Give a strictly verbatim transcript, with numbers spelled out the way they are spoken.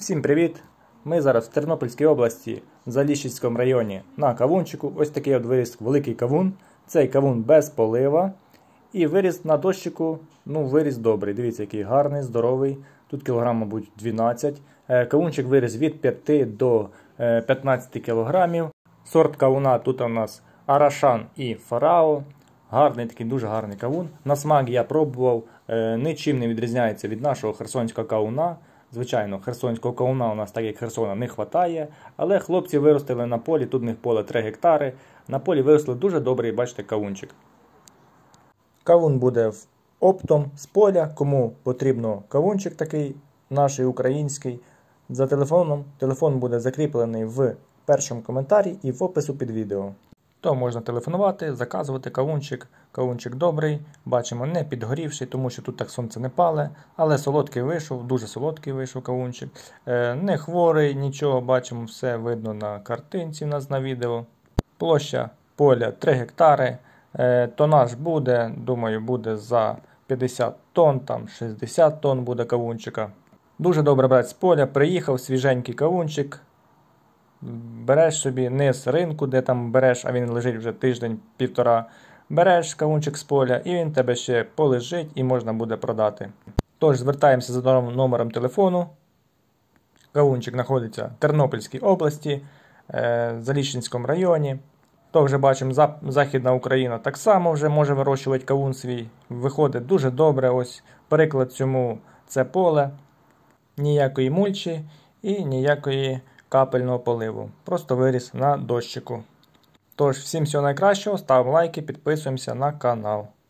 Всім привіт! Ми зараз в Тернопільській області, в Заліщицькому районі, на кавунчику. Ось такий от виріс великий кавун. Цей кавун без полива. І виріс на дощику, ну виріс добрий. Дивіться, який гарний, здоровий. Тут кілограм, мабуть, дванадцять. Кавунчик виріс від п'яти до п'ятнадцяти кілограмів. Сорт кавуна тут у нас Арашан і Фарао. Гарний, такий дуже гарний кавун. На смак я пробував, нічим не відрізняється від нашого херсонського кавуна. Звичайно, херсонського кавуна у нас, так як Херсона, не вистачає, але хлопці виростили на полі, тут в них поле три гектари, на полі виросли дуже добрий, бачите, кавунчик. Кавун буде оптом з поля, кому потрібно кавунчик такий, наш український, за телефоном. Телефон буде закріплений в першому коментарі і в опису під відео. То можна телефонувати, заказувати кавунчик. Кавунчик добрий, бачимо, не підгорівший, тому що тут так сонце не пале, але солодкий вийшов, дуже солодкий вийшов кавунчик. Е, не хворий, нічого, бачимо, все видно на картинці у нас на відео. Площа поля три гектари, е, тонаж буде, думаю, буде за п'ятдесят тонн, там шістдесят тонн буде кавунчика. Дуже добре брати з поля, приїхав свіженький кавунчик. Береш собі не з ринку, де там береш, а він лежить вже тиждень-півтора. Береш кавунчик з поля і він тебе ще полежить і можна буде продати. Тож звертаємося за номером телефону. Кавунчик знаходиться в Тернопільській області, в Заліщинському районі. То вже бачимо, Західна Україна так само вже може вирощувати кавун свій. Виходить дуже добре. Ось приклад цьому це поле. Ніякої мульчі і ніякої капельного поливу. Просто виріс на дощику. Тож, всім всього найкращого, ставимо лайки, підписуємося на канал.